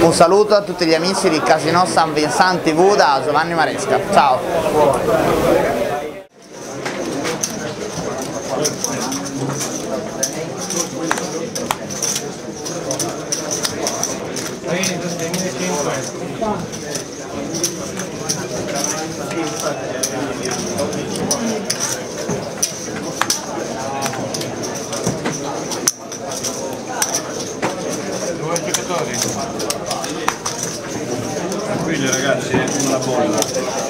Un saluto a tutti gli amici di Casino San Vincent TV da Giovanni Maresca. Ciao! Due giocatori. Tranquilli ragazzi, con la bolla.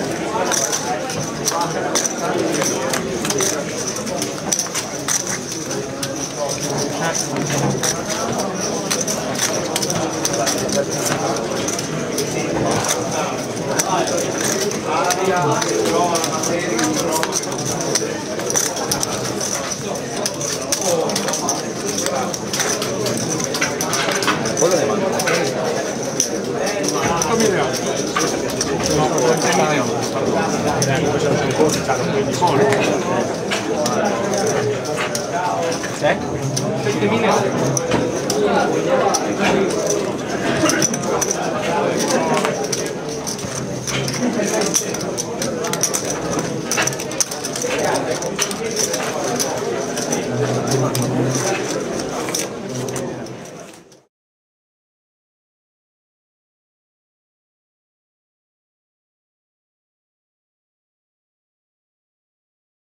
Quello ne manca.